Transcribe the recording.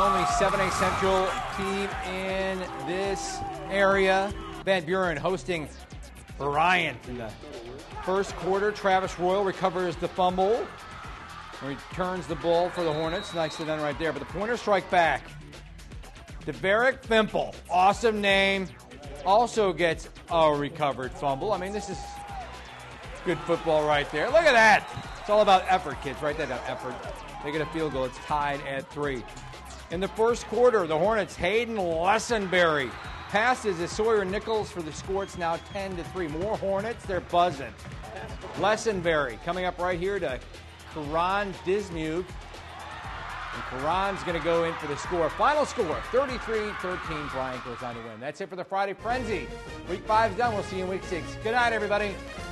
only 7A Central team in this area. Van Buren hosting Bryant in the first quarter. Travis Royal recovers the fumble. Returns the ball for the Hornets. Nicely done right there. But the Pointers strike back. Deverick Fimple, awesome name, also gets a recovered fumble. I mean, this is good football right there. Look at that. It's all about effort, kids. Write that down, effort. They get a field goal. It's tied at 3. In the first quarter, the Hornets, Hayden Lessenberry passes as Sawyer Nichols for the score. It's now 10-3. More Hornets. They're buzzing. Lessenberry coming up right here to Karan Dismuke. And Karan's going to go in for the score. Final score, 33-13. Bryant goes on to win. That's it for the Friday Frenzy. Week 5's done. We'll see you in Week 6. Good night, everybody.